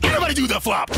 Everybody do the flop.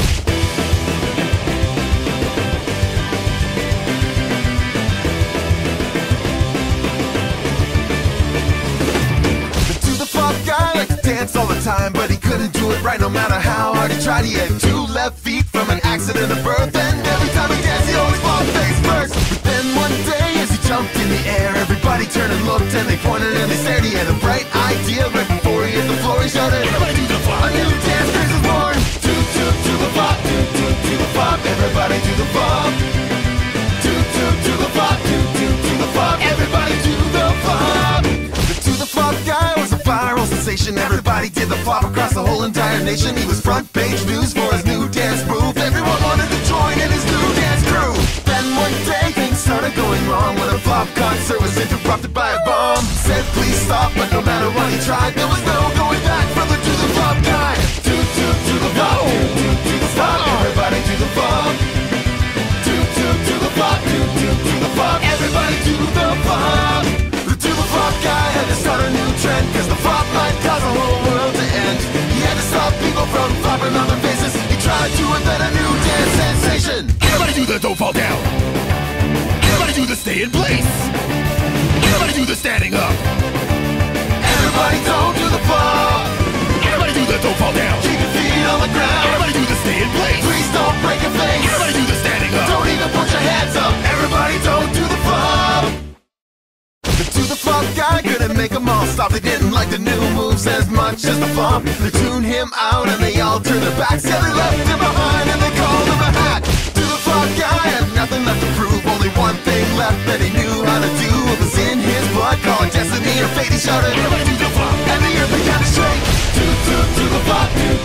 Guy liked to dance all the time, but he couldn't do it right no matter how hard he tried. He had 2 left feet from an accident of birth, and every time he danced he always flopped face first. But then one day as he jumped in the air, everybody turned and looked and they pointed and they stared. He had a bright idea right before he hit the floor. He shouted, "Everybody do the flop." A new dance craze was born. Toot toot to the flop, toot toot to the flop. Everybody do the flop. Toot toot to the flop, toot toot to the flop. Everybody do the flop. The to the flop guy was a viral sensation. Everybody did the flop across the whole entire nation. He was front page news for his new dance move. Everyone wanted to join in his new dance crew. Then one day things started going wrong when a flop concert was interrupted by a bomb. Said please stop, but no matter what he tried, there was no going back for the to the flop guy. Toot toot to the flop, toot toot to the flop. Everybody to the flop. Toot toot to the flop, toot toot to the flop. Everybody to the flop. The to the flop guy had to start a new trend, cause the flop might cause the whole world to end. He had to stop people from flopping on their faces. He tried to invent a new dance sensation. Everybody do the don't fall down. Everybody do the stay in place. Everybody do the standing up. Everybody don't do the flop. Everybody do the don't fall down. Keep your feet on the ground. Everybody do the stay in place. Please don't break your face. Everybody do the standing up. Don't even put your hands up. Everybody don't do the flop. The to the flop guy couldn't make them all stop. They didn't like the new moves as much as the flop. They tuned him out and they all turned their backs. Yeah, they left him behind and they called him a hack. To the flop guy had nothing left to prove. Only one thing left that he knew how to do. It was in his blood, calling destiny or fate. He shouted, "Everybody do the flop." And the earth began to shake. To the flop, to